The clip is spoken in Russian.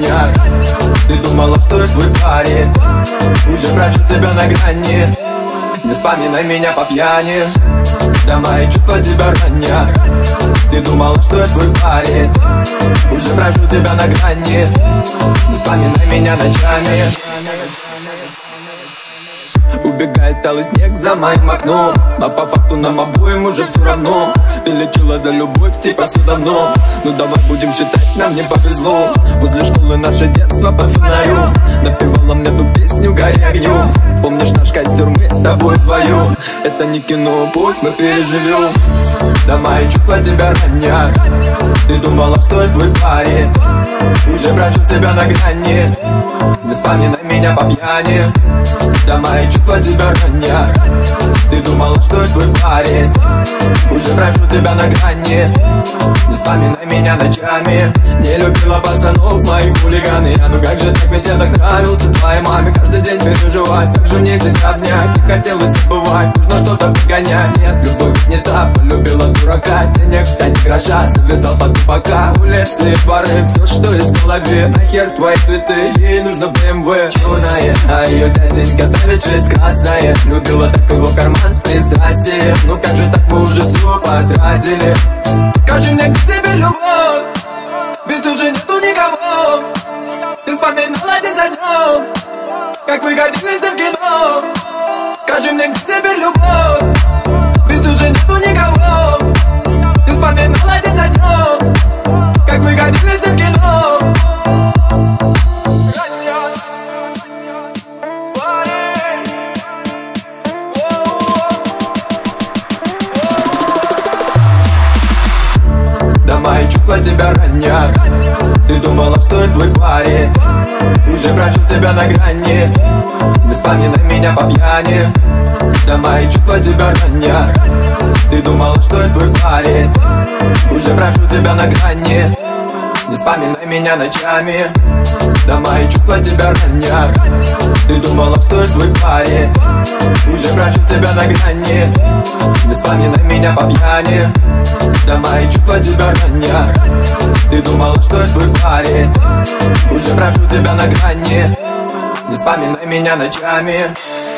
ранняк. Ты думала, что я твой парень, уже прошу тебя на грани. Не вспоминай меня по пьяни, да мои чувства тебя ранят. Ты думала, что я твой парень, уже прошу тебя на грани. Не вспоминай меня ночами. Убегает талый снег за моим окном, а по факту нам обоим уже все равно. Ты лечила за любовь, типа все давно. Ну давай будем считать, нам не повезло. Возле школы наше детство под фонарем напевала мне ту песню «Гори огнем». Помнишь наш костер, мы с тобой вдвоем? Это не кино, пусть мы переживем. Да мои чувства тебя ранят. Ты думала, что я твой парень, уже прошу тебя на грани. Не вспоминай меня по пьяни, да мои чувства тебя ранят. Ты думала, что я твой парень, уже прошу тебя на грани. Не вспоминай меня ночами. Не любила пацанов, мои хулиганы. А ну как же так, ведь я так нравился твоей маме. Каждый день переживать, как же мне тебя обнять. Не хотелось забывать, нужно что-то погонять. Нет, любовь не та, полюбила дурака. Денег в не гроша, завязал под пока. Улицы, дворы, все, что есть в голове. Нахер твои цветы, ей нужно BMW черная, а ее дяденька ставит 6 красное. Любила так его карман с пристрастием. Ну как же так, мы уже все потратили. Скажи мне, где тебе любовь, ведь уже нету никого. Ты вспоминала день за днем, как вы ходили в кино. Скажи мне, где тебе любовь, ведь уже нету никого. Ты вспоминала день за днем, как вы ходили в кино. Мои чувства тебя ранят. Ты думала, что я твой парень, уже прошу тебя на грани. Не вспоминай меня по пьяни, да мои чувства тебя ранят. Ты думала, что я твой парень, уже прошу тебя на грани. Не вспоминай меня ночами, да мои чувства тебя ранят. Ты думала, что я твой парень, уже прошу тебя на грани. Не вспоминай меня по пьяни, да мои чувства тебя ранят. Ты думала, что я твой парень, уже прошу тебя на грани. Не вспоминай меня ночами.